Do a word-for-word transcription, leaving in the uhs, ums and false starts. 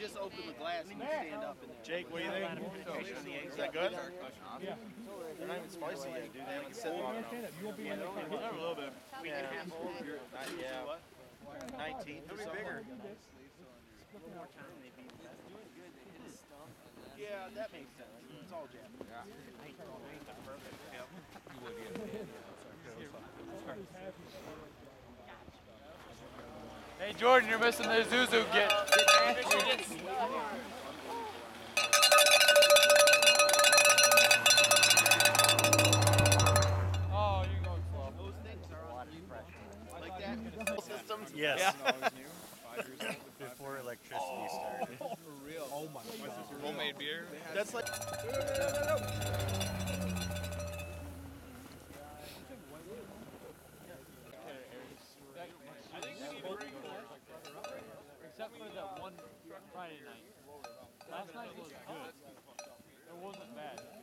just open the glass and you stand up in there. Jake, what do you think? Is that good? Yeah. They're not even spicy yet, dude. They haven't set long enough. Yeah, they're only a little bit. Week and a half old. Yeah. nineteenth or something. Bigger. Yeah, that makes sense. It's all jam. Yeah. Hey Jordan, you're missing the Zuzu get. Oh, you're going slow. Those things are on like that. Systems. Yes. Yeah. Before electricity started. For real. Oh my god. Homemade beer. That's like. Except for that one Friday night. Last night was good. It wasn't bad.